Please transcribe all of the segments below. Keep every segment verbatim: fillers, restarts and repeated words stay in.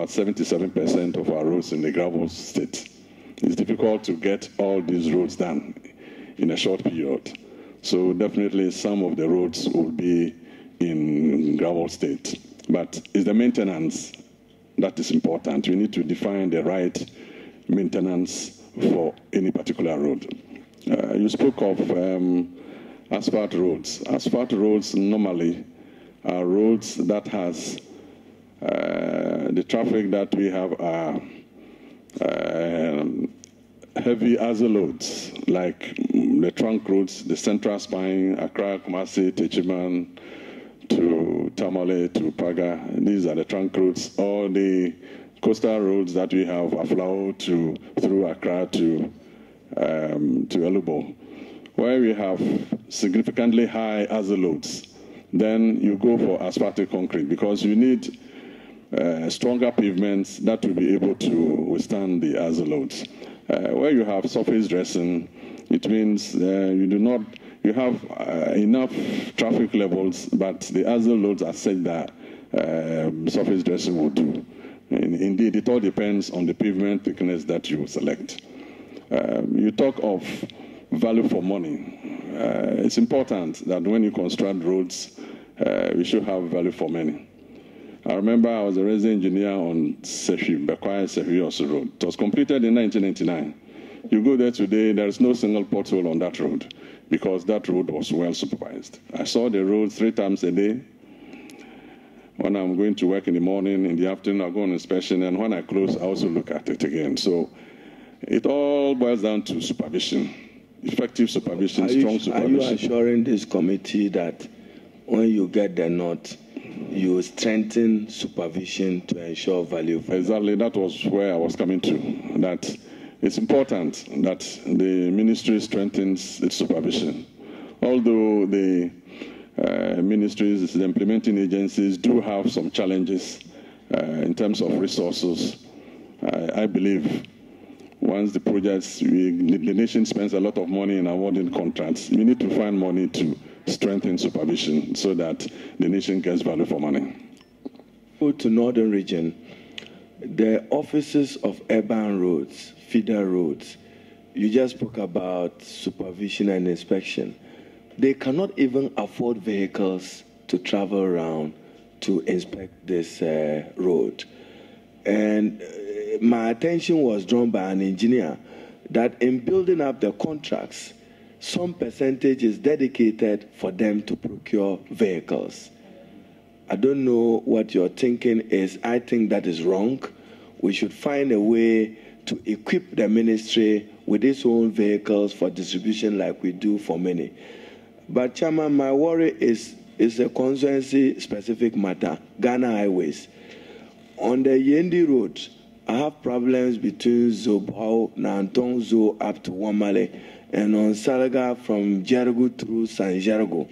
about seventy-seven percent of our roads in the gravel state. It's difficult to get all these roads done in a short period. So definitely some of the roads will be in gravel state. But it's the maintenance that is important. We need to define the right maintenance for any particular road. Uh, you spoke of um, asphalt roads. Asphalt roads normally are roads that has uh, the traffic that we have are uh, heavy other loads, like the trunk roads, the central spine, Accra, Kumasi, Techiman, to Tamale, to Paga. These are the trunk roads. All the coastal roads that we have, Aflao to through Accra to um, to Elubo, where we have significantly high other loads. Then you go for asphaltic concrete because you need uh, stronger pavements that will be able to withstand the other loads. Uh, where you have surface dressing, it means uh, you do not, you have uh, enough traffic levels, but the other loads are such that uh, surface dressing will do. And indeed, it all depends on the pavement thickness that you select. Um, you talk of value for money. Uh, it's important that when you construct roads, uh, we should have value for money. I remember I was a resident engineer on Sefi, Bekwai Sefi Osu Road. It was completed in nineteen ninety-nine. You go there today, there is no single pothole on that road because that road was well supervised. I saw the road three times a day. When I'm going to work in the morning, in the afternoon, I go on inspection, and when I close, I also look at it again. So it all boils down to supervision, effective supervision, are strong you, supervision. Are you assuring this committee that when you get the note, you strengthen supervision to ensure value? For exactly, that was where I was coming to, that it's important that the ministry strengthens its supervision. Although the uh, ministries, the implementing agencies do have some challenges uh, in terms of resources, I, I believe once the projects, we, the nation spends a lot of money in awarding contracts, we need to find money to strengthen supervision so that the nation gets value for money. Go to Northern Region, the offices of urban roads, feeder roads, you just spoke about supervision and inspection. They cannot even afford vehicles to travel around to inspect this uh, road. And uh, my attention was drawn by an engineer that in building up the contracts, some percentage is dedicated for them to procure vehicles. I don't know what your thinking is. I think that is wrong. We should find a way to equip the ministry with its own vehicles for distribution like we do for many. But Chairman, my worry is, is a constituency-specific matter, Ghana Highways. On the Yendi Road, I have problems between Zobao, Nantong Zo up to Wamale, and on Saraga from Jerigo through San Jerigo.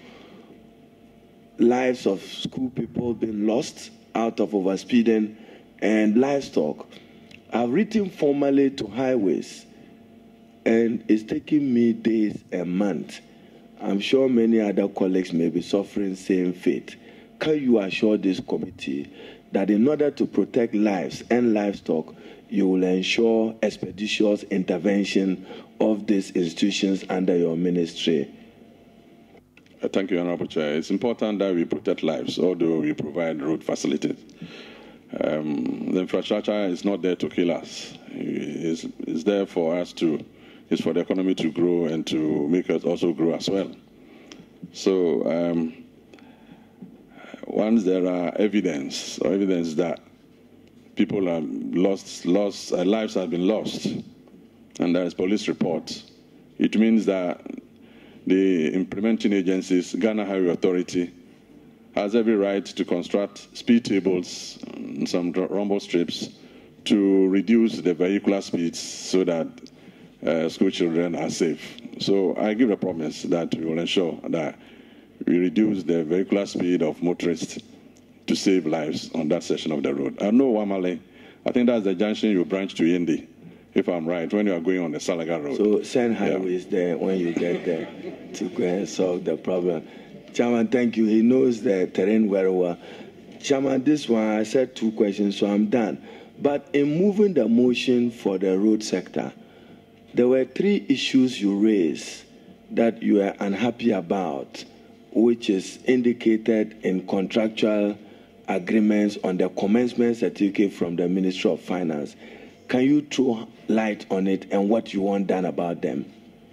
Lives of school people been lost out of overspeeding and livestock. I've written formally to highways, and it's taking me days and months. I'm sure many other colleagues may be suffering same fate. Can you assure this committee that in order to protect lives and livestock, you will ensure expeditious intervention of these institutions under your ministry? Uh, thank you, Honorable Chair. It's important that we protect lives, although we provide road facilities. Um, the infrastructure is not there to kill us. It's, it's there for us to, it's for the economy to grow and to make us also grow as well. So um, once there are evidence or evidence that people have lost, lost uh, lives have been lost, and there is police report, it means that the implementing agencies, Ghana Highway Authority, has every right to construct speed tables and some rumble strips to reduce the vehicular speeds so that uh, school children are safe. So I give a promise that we will ensure that we reduce the vehicular speed of motorists to save lives on that section of the road. I know Wamale, I think that's the junction you branch to Yendi, if I'm right, when you are going on the Salaga Road. So send highways yeah. there when you get there to go and solve the problem. Chairman, thank you. He knows the terrain very well. Chairman, this one, I said two questions, so I'm done. But in moving the motion for the road sector, there were three issues you raised that you are unhappy about, which is indicated in contractual agreements on the commencement certificate from the Ministry of Finance. Can you throw light on it and what you want done about them?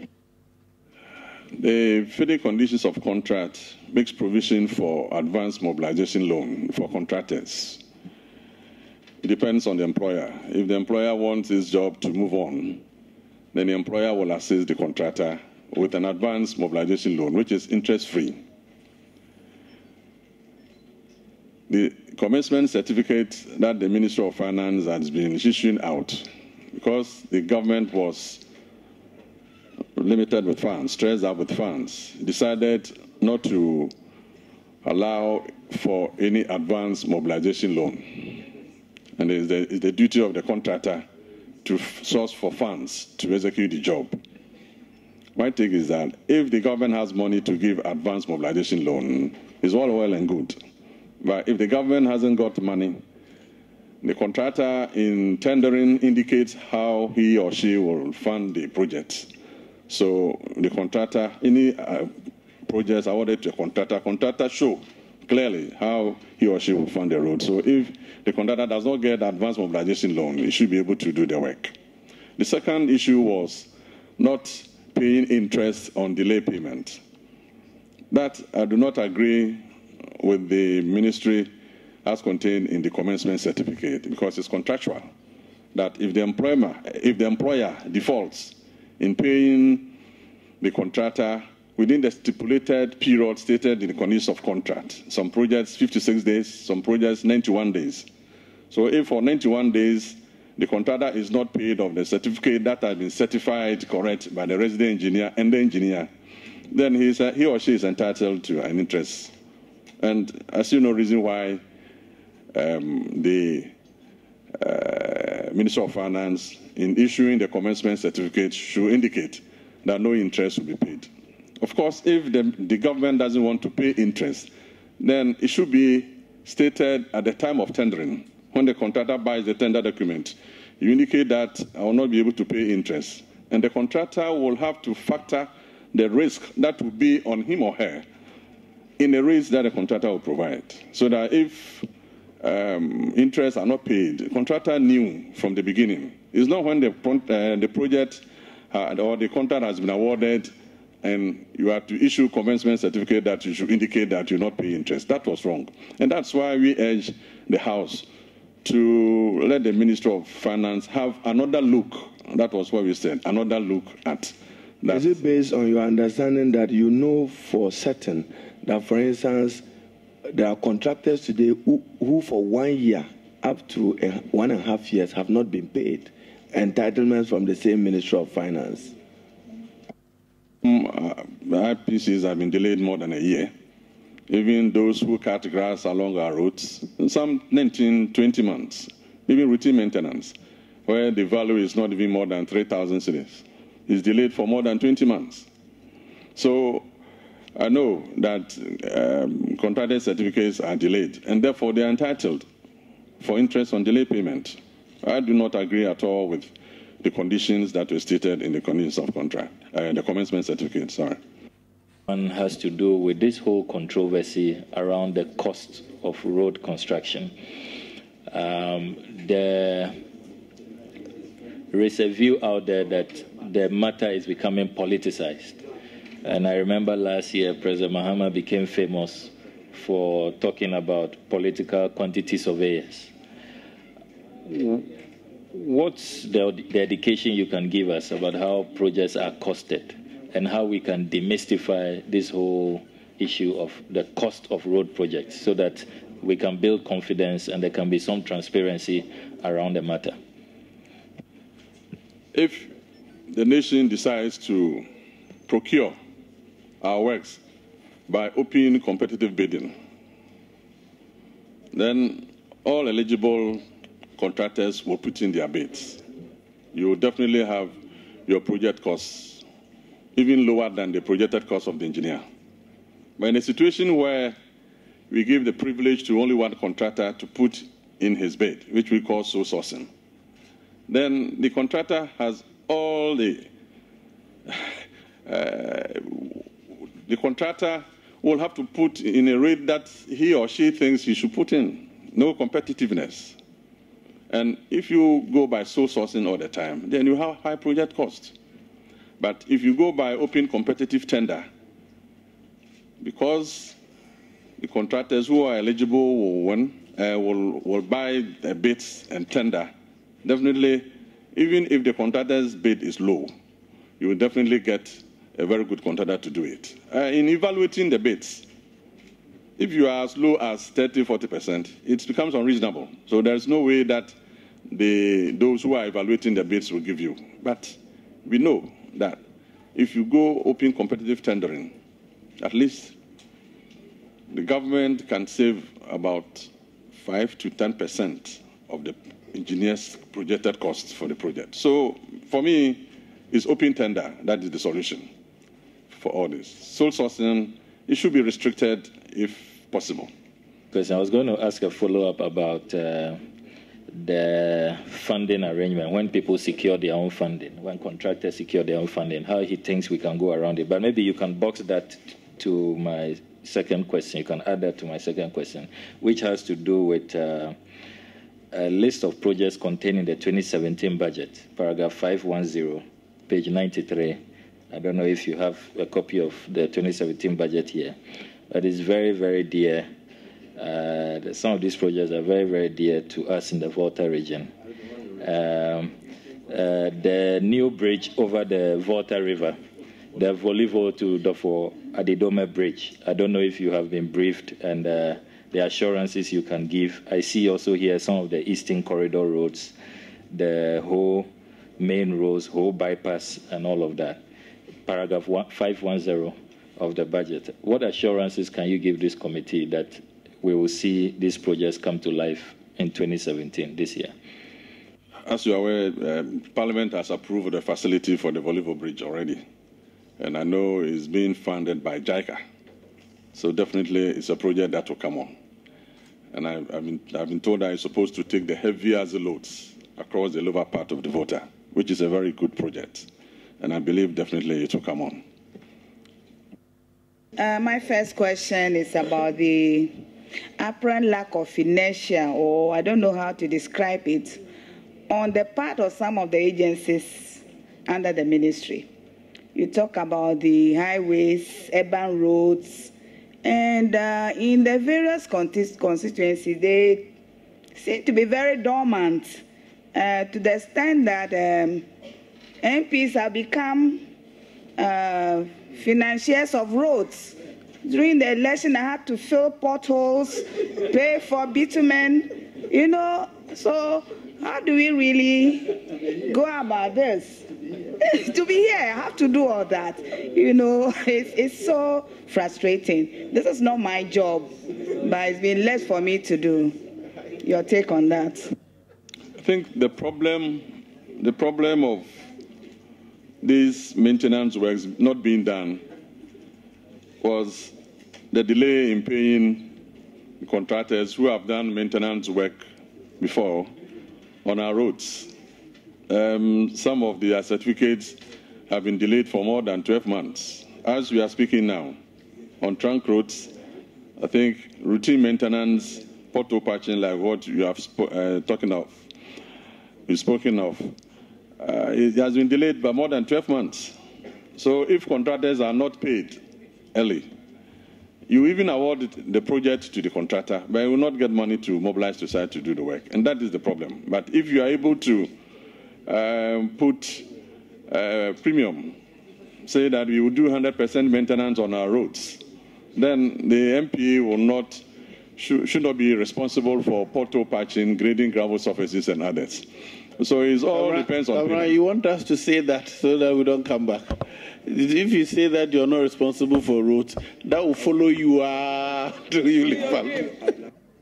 The federal conditions of contract makes provision for advanced mobilization loan for contractors. It depends on the employer. If the employer wants his job to move on, then the employer will assist the contractor with an advanced mobilization loan, which is interest-free. The commencement certificate that the Ministry of Finance has been issuing out, because the government was limited with funds, stressed out with funds, decided not to allow for any advanced mobilization loan. And it's the, it's the duty of the contractor to source for funds to execute the job. My take is that if the government has money to give advanced mobilization loan, it's all well and good. But if the government hasn't got money, the contractor in tendering indicates how he or she will fund the project. So the contractor, any uh, projects awarded to a contractor, contractor show clearly how he or she will fund the road. So if the contractor does not get advanced mobilization loan, he should be able to do the work. The second issue was not paying interest on delay payment. That I do not agree with the ministry as contained in the commencement certificate, because it's contractual. That if the employer, if the employer defaults in paying the contractor within the stipulated period stated in the conditions of contract, some projects fifty-six days, some projects ninety-one days. So if for ninety-one days the contractor is not paid of the certificate that has been certified correct by the resident engineer and the engineer, then he, is, uh, he or she is entitled to an interest. And I see no reason why um, the uh, Minister of Finance, in issuing the commencement certificate, should indicate that no interest will be paid. Of course, if the, the government doesn't want to pay interest, then it should be stated at the time of tendering. When the contractor buys the tender document, you indicate that I will not be able to pay interest. And the contractor will have to factor the risk that will be on him or her in the rates that the contractor will provide. So that if um, interests are not paid, the contractor knew from the beginning. It's not when the, uh, the project uh, or the contract has been awarded and you have to issue commencement certificate that you should indicate that you not pay interest. That was wrong. And that's why we urge the House to let the Minister of Finance have another look. That was what we said, another look at that. Is it based on your understanding that you know for certain that, for instance, there are contractors today who, who for one year up to a, one and a half years have not been paid entitlements from the same Ministry of Finance? Um, uh, I P Cs have been delayed more than a year. Even those who cut grass along our roads, some nineteen, twenty months, even routine maintenance, where the value is not even more than three thousand cedis, is delayed for more than twenty months. So I know that um, contracted certificates are delayed, and therefore they are entitled for interest on delay payment. I do not agree at all with the conditions that were stated in the conditions of contract, uh, the commencement certificate, sorry. One has to do with this whole controversy around the cost of road construction. Um, there is a view out there that the matter is becoming politicized. And I remember last year, President Mahama became famous for talking about political quantity surveyors. What's the, the education you can give us about how projects are costed and how we can demystify this whole issue of the cost of road projects so that we can build confidence and there can be some transparency around the matter? If the nation decides to procure our works by open competitive bidding, then all eligible contractors will put in their bids. You will definitely have your project costs even lower than the projected cost of the engineer. But in a situation where we give the privilege to only one contractor to put in his bid, which we call sole sourcing, then the contractor has all the, uh, the contractor will have to put in a rate that he or she thinks he should put in. No competitiveness. And if you go by sole sourcing all the time, then you have high project costs. But if you go by open competitive tender, because the contractors who are eligible will win, uh, will, will buy the bids and tender, definitely, even if the contractor's bid is low, you will definitely get a very good contractor to do it. Uh, in evaluating the bids, if you are as low as thirty, forty percent, it becomes unreasonable. So there's no way that the, those who are evaluating the bids will give you. But we know that if you go open competitive tendering, at least the government can save about five to ten percent of the engineer's projected costs for the project. So for me, it's open tender. That is the solution for all this. Sole sourcing, it should be restricted if possible. Because I was going to ask a follow-up about uh, the funding arrangement, when people secure their own funding, when contractors secure their own funding, how he thinks we can go around it. But maybe you can box that to my second question. You can add that to my second question, which has to do with uh, a list of projects contained in the twenty seventeen budget, paragraph five one zero, page ninety-three. I don't know if you have a copy of the twenty seventeen budget here, but it's very, very dear. Uh, some of these projects are very, very dear to us in the Volta region. Um, uh, the new bridge over the Volta River, the Volivo to Dofo Adidome Bridge. I don't know if you have been briefed and uh, the assurances you can give. I see also here some of the Eastern Corridor roads, the whole main roads, whole bypass, and all of that. Paragraph five one zero of the budget. What assurances can you give this committee that we will see these projects come to life in twenty seventeen, this year? As you are aware, um, Parliament has approved a facility for the Volivo Bridge already. And I know it's being funded by JICA. So definitely it's a project that will come on. And I, I've, been, I've been told that it's supposed to take the heavier loads across the lower part of the Volta, which is a very good project. And I believe definitely it will come on. Uh, my first question is about the apparent lack of inertia, or I don't know how to describe it, on the part of some of the agencies under the ministry. You talk about the highways, urban roads, and uh, in the various constituencies, they seem to be very dormant uh, to the extent that um, M Ps have become uh, financiers of roads. During the election, I had to fill potholes, pay for bitumen, you know. So how do we really go about this? To be here, I have to do all that. You know, it's, it's so frustrating. This is not my job, but it's been left for me to do. Your take on that? I think the problem, the problem of these maintenance works not being done was the delay in paying contractors who have done maintenance work before on our roads. Um, some of their certificates have been delayed for more than twelve months. As we are speaking now, on trunk roads, I think routine maintenance, pothole patching, like what you have uh, talking of, you've spoken of, uh, it has been delayed by more than twelve months. So if contractors are not paid early, you even award the project to the contractor, but you will not get money to mobilize the site to do the work. And that is the problem. But if you are able to um, put uh, premium, say that we will do one hundred percent maintenance on our roads, then the M P A will not, should, should not be responsible for pothole patching, grading gravel surfaces, and others. So it all right, depends on right, you want us to say that so that we don't come back. If you say that you're not responsible for roads, that will follow you uh, till you leave back.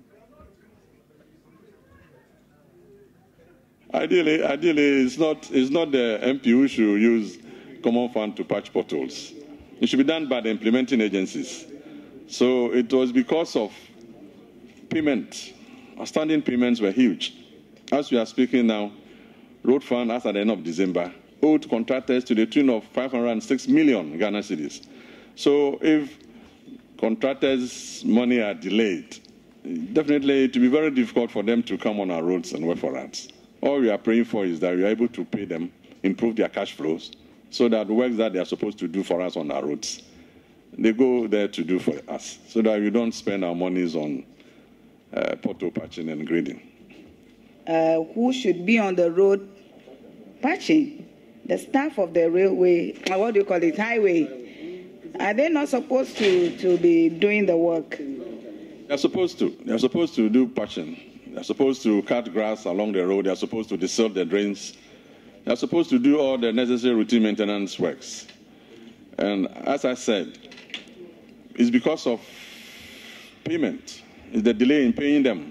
Ideally, ideally, it's not, it's not the M P who should use common fund to patch potholes. It should be done by the implementing agencies. So it was because of payment outstanding payments were huge. As we are speaking now, road fund, as at the end of December, owed contractors to the tune of five hundred six million Ghana cedis. So if contractors' money are delayed, definitely it will be very difficult for them to come on our roads and work for us. All we are praying for is that we are able to pay them, improve their cash flows, so that the work that they are supposed to do for us on our roads, they go there to do for us, so that we don't spend our monies on uh, pothole patching and grading. Uh, who should be on the road patching? The staff of the railway, what do you call it, highway. Are they not supposed to, to be doing the work? They're supposed to. They're supposed to do patching. They're supposed to cut grass along the road. They're supposed to dissolve the drains. They're supposed to do all the necessary routine maintenance works. And as I said, it's because of payment. It's the delay in paying them.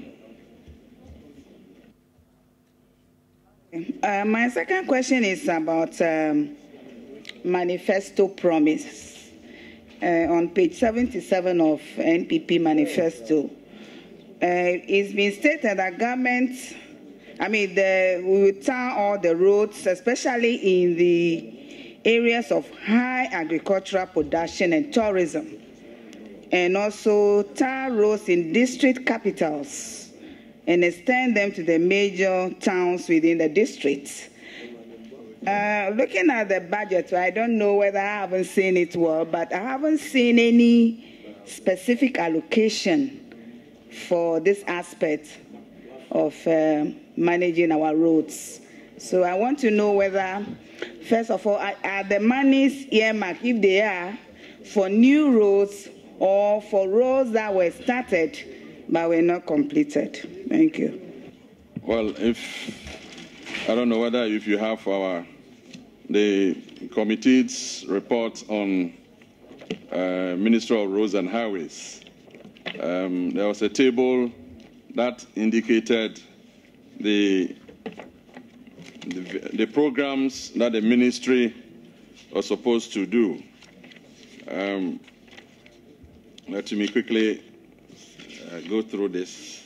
Uh, my second question is about um, manifesto promise. Uh, on page seventy-seven of N P P manifesto, uh, it's been stated that government, I mean, the, we will tar all the roads, especially in the areas of high agricultural production and tourism, and also tar roads in district capitals and extend them to the major towns within the districts. Uh, looking at the budget, I don't know whether I haven't seen it well, but I haven't seen any specific allocation for this aspect of uh, managing our roads. So I want to know whether, first of all, are, are the monies earmarked, if they are, for new roads or for roads that were started but were not completed? Thank you. Well, if I don't know whether if you have our the committee's report on uh, Ministry of Roads and Highways. Um, there was a table that indicated the, the the programs that the ministry was supposed to do. Um, let me quickly uh, go through this.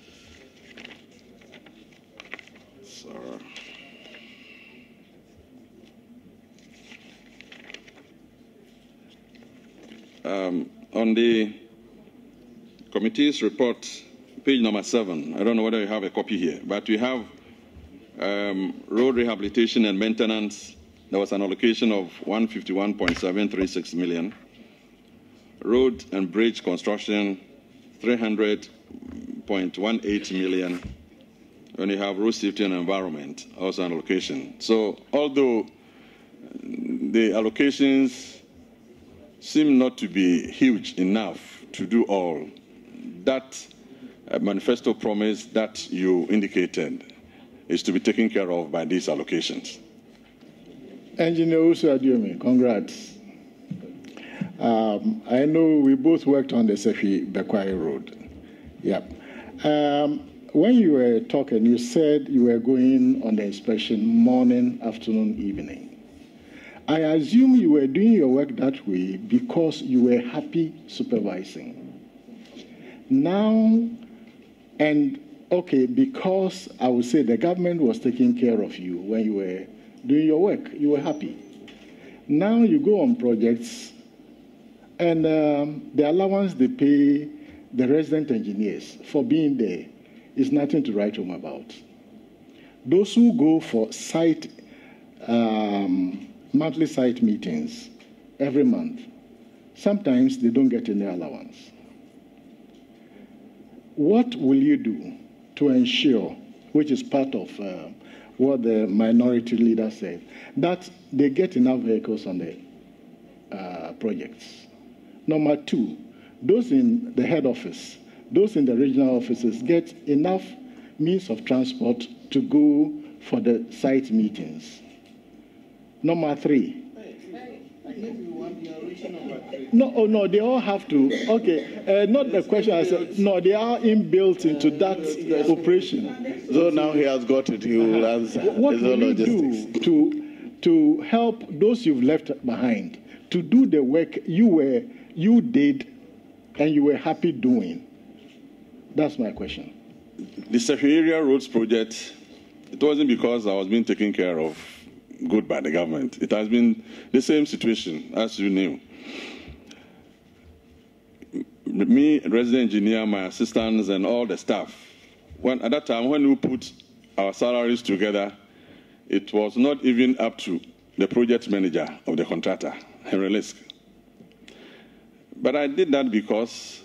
So, um, on the committee's report, page number seven, I don't know whether you have a copy here, but we have um, road rehabilitation and maintenance. There was an allocation of one hundred fifty-one point seven three six million. Road and bridge construction, three hundred point one eight million. When you have road safety and environment, also an allocation. So although the allocations seem not to be huge enough to do all, that uh, manifesto promise that you indicated is to be taken care of by these allocations. Engineer Owusu Aduomi, congrats. Um, I know we both worked on the Sefi Bekwai Road. Yep. Um, when you were talking, you said you were going on the inspection morning, afternoon, evening. I assume you were doing your work that way because you were happy supervising. Now, and okay, because I would say the government was taking care of you when you were doing your work, you were happy. Now you go on projects, and um, the allowance they pay the resident engineers for being there is nothing to write home about. Those who go for site, um, monthly site meetings every month, sometimes they don't get any allowance. What will you do to ensure, which is part of uh, what the minority leader said, that they get enough vehicles on the uh, projects? Number two, those in the head office, those in the regional offices get enough means of transport to go for the site meetings. Number three. No, oh no, they all have to. Okay, uh, not the question. I said, no, they are inbuilt into that operation. So now he has got it. He will answer. What will you do to to help those you've left behind to do the work you were you did and you were happy doing? That's my question. the Sefi area roads project, it wasn't because I was being taken care of good by the government. It has been the same situation, as you knew. Me, resident engineer, my assistants, and all the staff, when, at that time, when we put our salaries together, it was not even up to the project manager of the contractor, Henry Lisk. But I did that because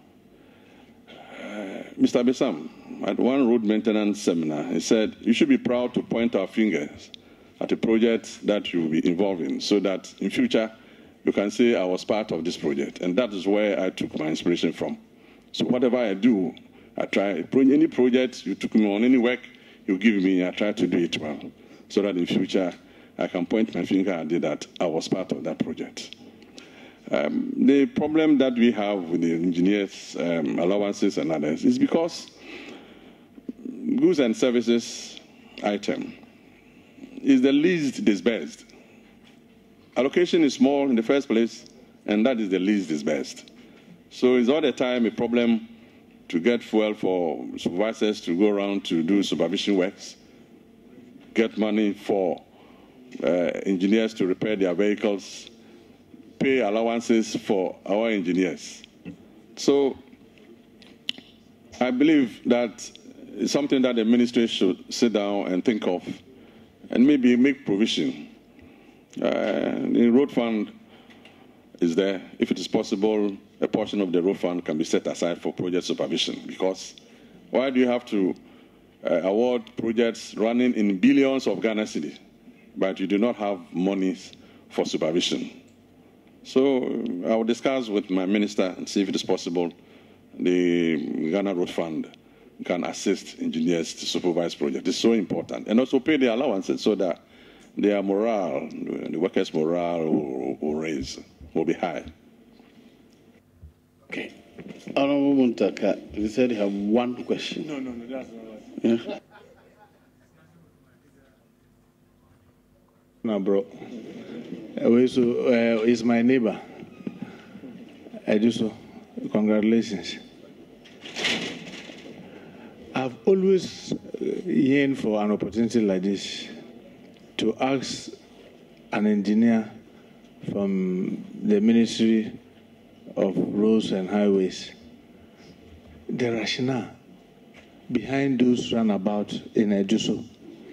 uh, Mister Besam, at one road maintenance seminar, he said, you should be proud to point our fingers at a project that you will be involved in, so that in future you can say I was part of this project. And that is where I took my inspiration from. So whatever I do, I try, any project you took me on, any work you give me, I try to do it well, so that in future I can point my finger and say that I was part of that project. Um, the problem that we have with the engineers' um, allowances and others is because goods and services item is the least disbursed. Allocation is small in the first place, and that is the least disbursed. So it's all the time a problem to get fuel for supervisors to go around to do supervision works, get money for uh, engineers to repair their vehicles, pay allowances for our engineers. So I believe that it's something that the ministry should sit down and think of and maybe make provision. Uh, the road fund is there. If it is possible, a portion of the road fund can be set aside for project supervision, because why do you have to uh, award projects running in billions of Ghana cedis, but you do not have monies for supervision? So I will discuss with my minister and see if it is possible the Ghana Road Fund can assist engineers to supervise projects. It's so important. And also pay the allowances so that their morale, the workers' morale will, will raise, will be high. Okay. Honorable Muntaka, you said you have one question. No, no, no, that's not right. Yeah. No, bro. Owusu uh, is my neighbor. I do so. Congratulations. I've always yearned for an opportunity like this to ask an engineer from the Ministry of Roads and Highways the rationale behind those roundabouts in Ejuso.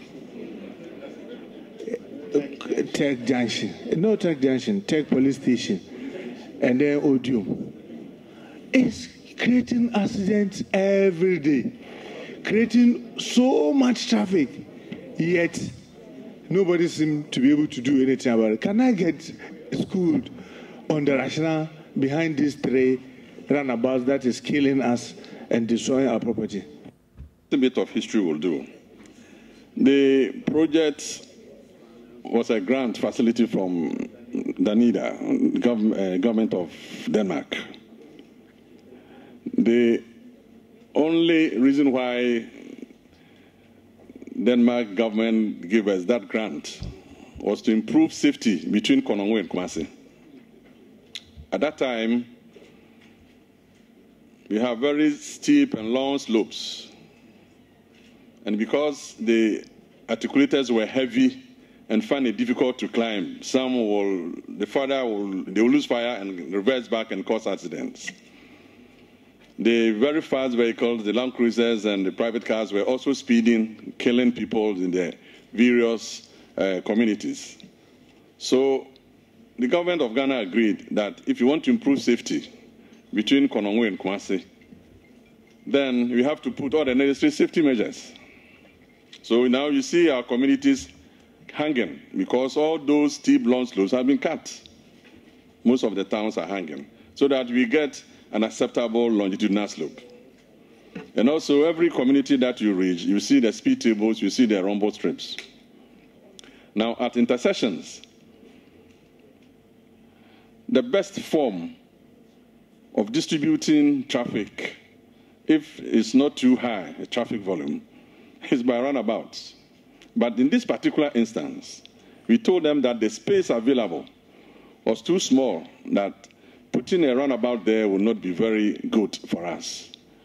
Tech Junction, no Tech Junction, Tech Police Station, and then Odium. It's creating accidents every day, creating so much traffic, yet nobody seems to be able to do anything about it. Can I get schooled on the rationale behind these three roundabouts that is killing us and destroying our property? A bit of history will do. The project was a grant facility from Danida, gov uh, government of Denmark. The only reason why Denmark government gave us that grant was to improve safety between Konongo and Kumasi. At that time, we have very steep and long slopes. And because the articulators were heavy and find it difficult to climb, some will, the father will, they will lose fire and reverse back and cause accidents. The very fast vehicles, the Land Cruisers and the private cars were also speeding, killing people in the various uh, communities. So the government of Ghana agreed that if you want to improve safety between Konongo and Kumasi, then we have to put all the necessary safety measures. So now you see our communities hanging because all those steep long slopes have been cut. Most of the towns are hanging so that we get an acceptable longitudinal slope. And also every community that you reach, you see the speed tables, you see the rumble strips. Now at intersections, the best form of distributing traffic, if it's not too high, a traffic volume, is by roundabouts. But in this particular instance, we told them that the space available was too small, that putting a roundabout there would not be very good for us.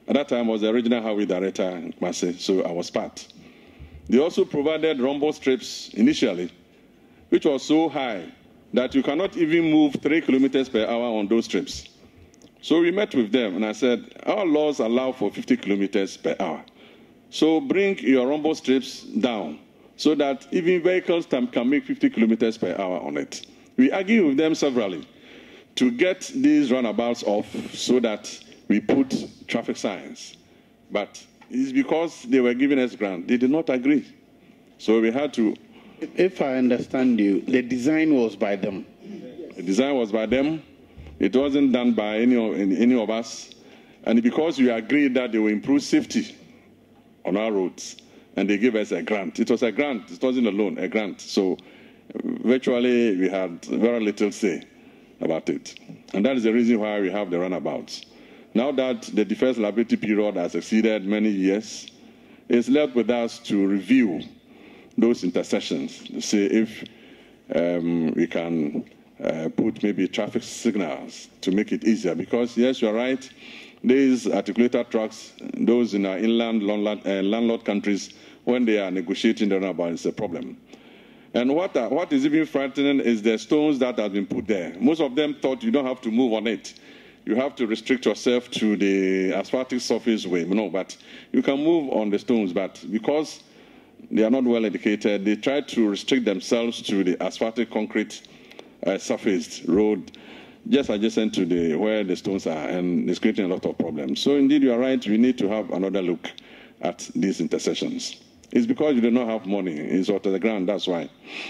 At that time, I was the regional highway director in Kumasi, so I was part. They also provided rumble strips initially, which was so high that you cannot even move three kilometers per hour on those strips. So we met with them, and I said, our laws allow for fifty kilometers per hour. So bring your rumble strips down so that even vehicles can, can make fifty kilometers per hour on it. We argued with them severally to get these runabouts off so that we put traffic signs. But it's because they were giving us grant. They did not agree. So we had to... If I understand you, the design was by them. The design was by them. It wasn't done by any of, any of us. And because we agreed that they will improve safety on our roads, and they gave us a grant. It was a grant. It wasn't a loan, a grant. So virtually we had very little say about it. And that is the reason why we have the runabouts. Now that the defense liability period has exceeded many years, it's left with us to review those intersections to see if um, we can uh, put maybe traffic signals to make it easier. Because, yes, you're right, these articulated trucks, those in our inland landlord, uh, landlord countries, when they are negotiating the runabout, it's a problem. And what, uh, what is even frightening is the stones that have been put there. Most of them thought you don't have to move on it. You have to restrict yourself to the asphaltic surface way. No, but you can move on the stones. But because they are not well educated, they try to restrict themselves to the asphaltic concrete uh, surfaced road just adjacent to the where the stones are, and it's creating a lot of problems. So indeed, you are right. We need to have another look at these intersections. It's because you do not have money. It's out of the ground. That's why.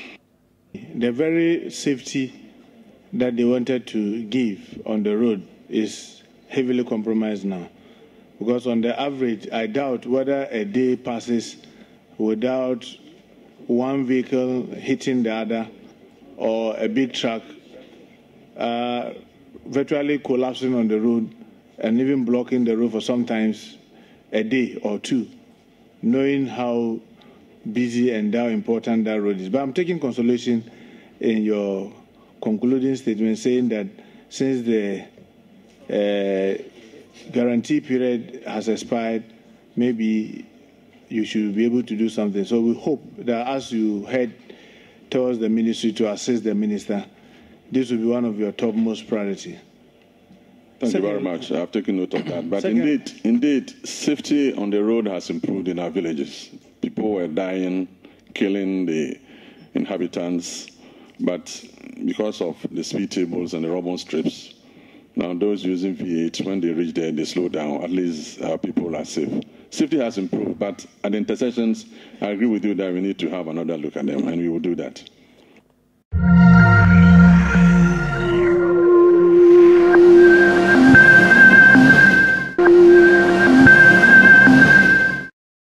The very safety that they wanted to give on the road is heavily compromised now. Because on the average, I doubt whether a day passes without one vehicle hitting the other or a big truck uh, virtually collapsing on the road and even blocking the road for sometimes a day or two, knowing how busy and how important that road is. But I'm taking consolation in your concluding statement saying that since the uh, guarantee period has expired, maybe you should be able to do something. So we hope that as you head towards the ministry to assist the minister, this will be one of your topmost priority. Thank Second, you very much. I've taken note of that. But Second, indeed, indeed, safety on the road has improved in our villages. People were dying, killing the inhabitants, but because of the speed tables and the rubber strips, now those using V eight, when they reach there, they slow down. At least our people are safe. Safety has improved, but at the intersections, I agree with you that we need to have another look at them, and we will do that.